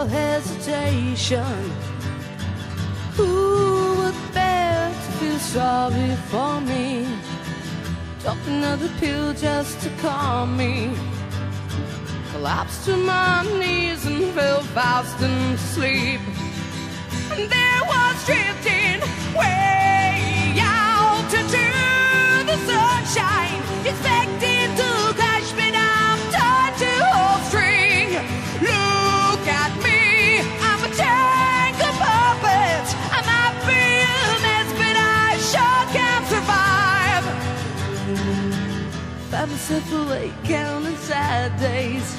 hesitation. Who would bear to feel sorry for me? Dropped another pill just to calm me. Collapsed to my knees and fell fast asleep. And there was drifting way out into the sunshine, expecting to crash, but I'm tied to a string. Look at me, I'm a tank of puppets. I might be a mess, but I sure can't survive. Found myself awake, counting sad days.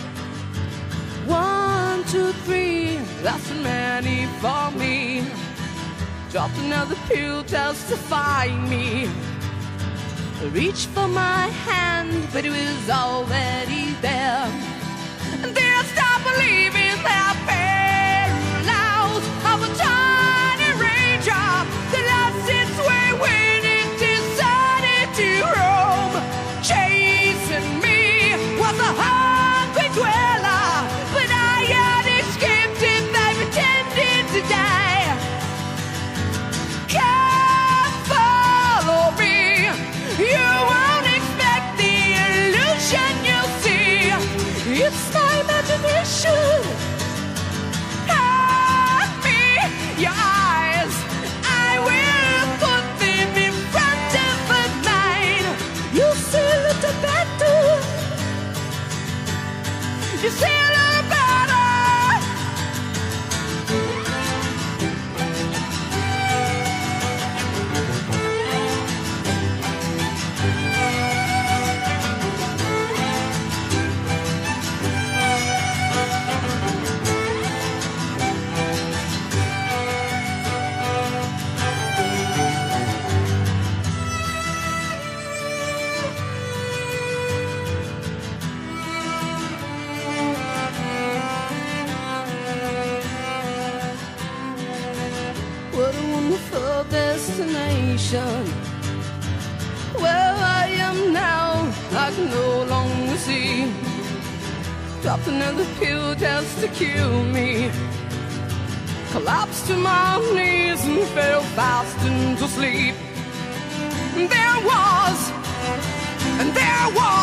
1, 2, 3, that's too many for me. Dropped another pill just to find me. Reached for my hand, but it was already there. And then I stopped believing that paralyzed of a tiny raindrop that lost its way when it decided to roam. Chasing me was a hungry dweller, but I had escaped it by pretending to die. Come follow me, you won't expect the illusion you'll see. It's my imagination. Hand me your eyes, I will put them in front of mine. You see a little better, you see a little better. What a wonderful destination. Where I am now, I can no longer see. Dropped another pill just to kill me. Collapsed to my knees and fell fast into sleep. There was